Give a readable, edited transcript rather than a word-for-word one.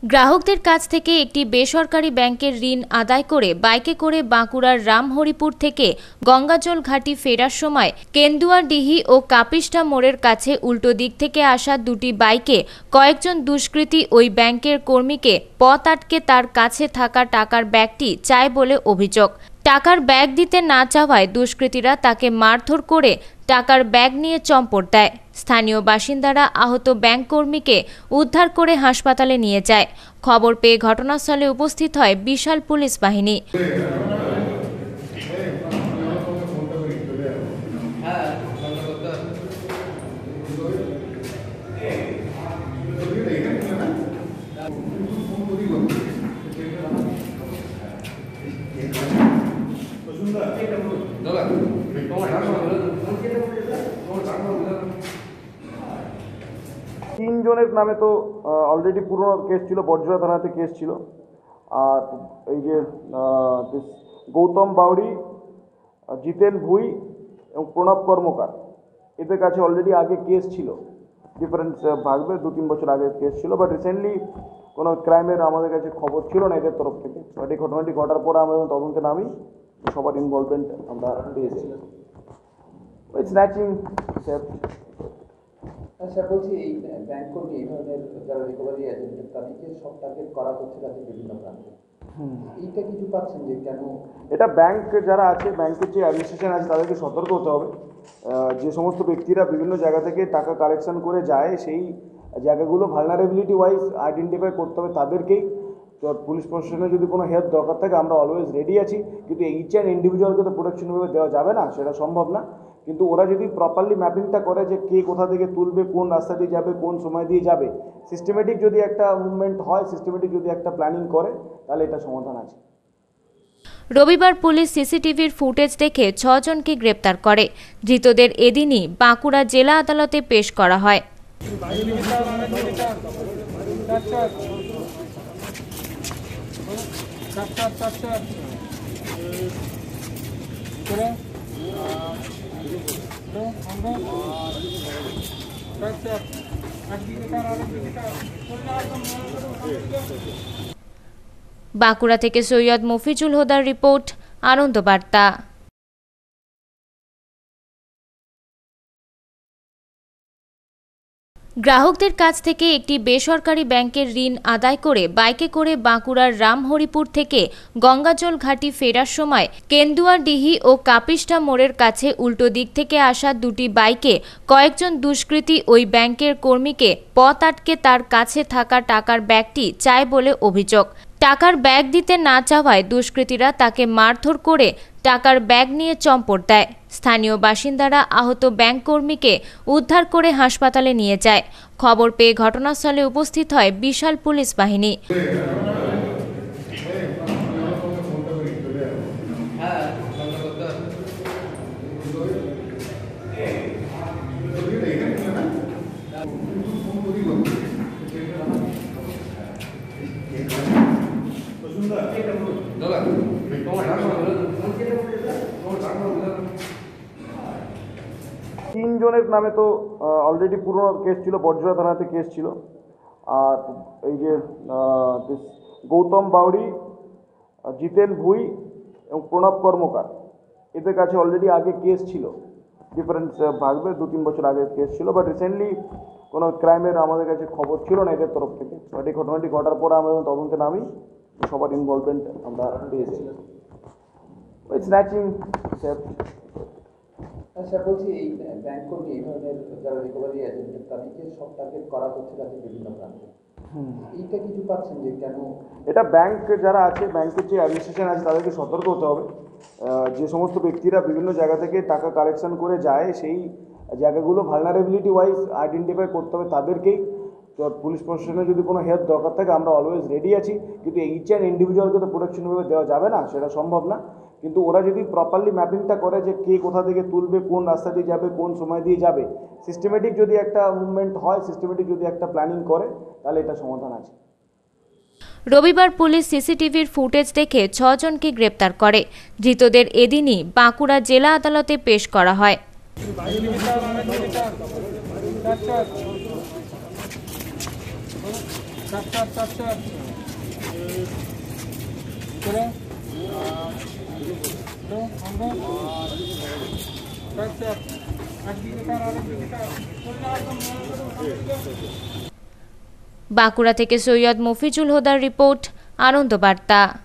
গ্রাহকদের কাছ থেকে একটি বেসরকারি ব্যাংকের ঋণ আদায় করে বাইকে করে বাঁকুড়ার রামহরিপুর থেকে গঙ্গাজল ঘাটি ফেরার সময় কেন্দুয়াডিহি ও কাপিষ্ঠা মোড়ের কাছে উল্টো দিক থেকে আসা দুটি বাইকে কয়েকজন দুষ্কৃতী ওই ব্যাংকের কর্মীকে পথ আটকে তার কাছে থাকা টাকার ব্যাগটি চায় বলে অভিযোগ। টাকার ব্যাগ দিতে না চাওয়ায় দুষ্কৃতীরা তাকে মারধর করে টাকার ব্যাগ নিয়ে চম্পট দেয়। স্থানীয় বাসিন্দারা আহত ব্যাংক কর্মীকে উদ্ধার করে হাসপাতালে নিয়ে যায়। খবর পেয়ে ঘটনাস্থলে উপস্থিত হয় বিশাল পুলিশ বাহিনী। তিনজনের নামে তো অলরেডি পুরনো কেস ছিল, বর্জরা থানাতে কেস ছিল। আর এই যে গৌতম বাউরি, জিতেন ভুই এবং প্রণব কর্মকার, এদের কাছে অলরেডি আগে কেস ছিল, ডিফারেন্ট ভাগবে 2-3 বছর আগে কেস ছিল। বাট রিসেন্টলি কোনো ক্রাইমের আমাদের কাছে খবর ছিল না এদের তরফ থেকে। বাট এই ঘটনাটি ঘটার পর আমরা তদন্তে নামি, সবার ইনভলভমেন্ট আমরা পেয়েছি। স্ন্যাচিং, সেফট। আচ্ছা, বলছি এই ব্যাংক কর্মী এই ধরনের যারা রিকভারি এজেন্ট তাদেরকে সব টার্গেট করা হচ্ছে বিভিন্ন প্রান্তে, এইটা কিছু পাচ্ছেন যে কেন? এটা ব্যাংক যারা আছে, ব্যাংকের যে অ্যাডমিনিস্ট্রেশন আছে তাদেরকে সতর্ক হতে হবে। যে সমস্ত ব্যক্তিরা বিভিন্ন জায়গা থেকে টাকা কালেকশন করে যায়, সেই জায়গাগুলো ভালনারেবিলিটি ওয়াইজ আইডেন্টিফাই করতে হবে তাদেরকেই। তো পুলিশ প্রশাসনের যদি কোনো হেল্প দরকার থাকে আমরা অলওয়েজ রেডি আছি, কিন্তু এইচ অ্যান্ড ইন্ডিভিজুয়ালকে তো প্রোটেকশনভাবে দেওয়া যাবে না, সেটা সম্ভব না। কিন্তু ওরা যদি প্রপারলি ম্যাপিংটা করে যে কে কোথা থেকে তুলবে, কোন রাস্তা দিয়ে যাবে, কোন সময় দিয়ে যাবে, সিস্টেমেটিক যদি একটা মুভমেন্ট হয়, সিস্টেমেটিক যদি একটা প্ল্যানিং করে, তাহলে এটা সমাধান আছে। রবিবার পুলিশ সিসিটিভির ফুটেজ দেখে 6 জনকে গ্রেপ্তার করে। ধৃতদের এদিনই বাঁকুড়া জেলা আদালতে পেশ করা হয়। বাঁকুড়া থেকে সৈয়দ মফিজুল হুদার রিপোর্ট, আনন্দ বার্তা। গ্রাহকদের কাছ থেকে একটি বেসরকারি ব্যাংকের ঋণ আদায় করে বাইকে করে বাঁকুড়ার রামহরিপুর থেকে গঙ্গাজল ঘাটি ফেরার সময় কেন্দুয়াডিহি ও কাপিষ্ঠা মোড়ের কাছে উল্টো দিক থেকে আসা দুটি বাইকে কয়েকজন দুষ্কৃতী ওই ব্যাংকের কর্মীকে পথ আটকে তার কাছে থাকা টাকার ব্যাগটি চায় বলে অভিযোগ। টাকার ব্যাগ দিতে না চাওয়ায় দুষ্কৃতীরা তাকে মারধর করে টাকার ব্যাগ নিয়ে চম্পট দেয়। স্থানীয় বাসিন্দারা আহত ব্যাংক কর্মীকে উদ্ধার করে হাসপাতালে নিয়ে যায়। খবর পেয়ে ঘটনাস্থলে উপস্থিত হয় বিশাল পুলিশ বাহিনী। তিনজনের নামে তো অলরেডি পুরনো কেস ছিল, বর্জরা থানাতে কেস ছিল। আর এই যে গৌতম বাউরি, জিতেন ভুই এবং প্রণব কর্মকার, এদের কাছে অলরেডি আগে কেস ছিল, ডিফারেন্ট ভাগবে 2-3 বছর আগে কেস ছিল। বাট রিসেন্টলি কোনো ক্রাইমের আমাদের কাছে খবর ছিল না এদের তরফ থেকে। বাট এই ঘটনাটি ঘটার পর আমরা তদন্তে নামি, সবার ইনভলভমেন্ট আমরা পেয়েছি। স্ন্যাচিং, সেফট। আচ্ছা, বলছি এই ব্যাংক কর্মী এই ধরনের যারা রিকভারি এজেন্ট তাদেরকে সব টার্গেট করা হচ্ছে বিভিন্ন প্রান্তে, এইটা কিছু পাচ্ছেন যে কেন? এটা ব্যাংক যারা আছে, ব্যাংকের যে অ্যাডমিনিস্ট্রেশন আছে তাদেরকে সতর্ক হতে হবে। যে সমস্ত ব্যক্তিরা বিভিন্ন জায়গা থেকে টাকা কালেকশন করে যায়, সেই জায়গাগুলো ভালনারেবিলিটি ওয়াইজ আইডেন্টিফাই করতে হবে তাদেরকেই। তো পুলিশ প্রশাসনের যদি কোনো হেল্প দরকার থাকে আমরা অলওয়েজ রেডি আছি, কিন্তু এইচ অ্যান্ড ইন্ডিভিজুয়ালকে তো প্রোটেকশনভাবে দেওয়া যাবে না, সেটা সম্ভব না। কিন্তু ওরা যদি প্রপারলি ম্যাপিংটা করে যে কে কোথা থেকে তুলবে, কোন রাস্তা দিয়ে যাবে, কোন সময় দিয়ে যাবে, সিস্টেমেটিক যদি একটা মুভমেন্ট হয়, সিস্টেমেটিক যদি একটা প্ল্যানিং করে, তাহলে এটা সমাধান আছে। রবিবার পুলিশ সিসিটিভির ফুটেজ দেখে 6 জনকে গ্রেপ্তার করে। ধৃতদের এদিনই বাঁকুড়া জেলা আদালতে পেশ করা হয়। That's বাঁকুড়া থেকে সৈয়দ মফিজুল হুদার রিপোর্ট, আনন্দ বার্তা।